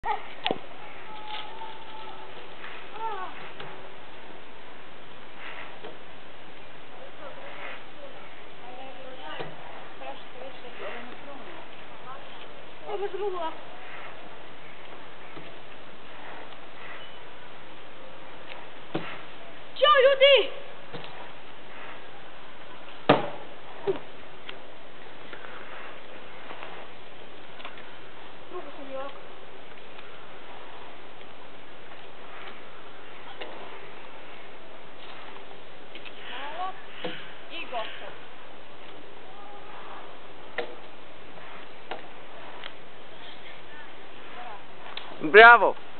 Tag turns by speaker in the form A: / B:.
A: Evo druga. Ćao ljudi! Drugo sam i ovako. Malo i gotovo.
B: Bravo!